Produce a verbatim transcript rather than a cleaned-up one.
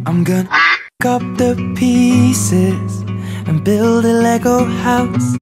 I'm gonna pick up the pieces and build a Lego house.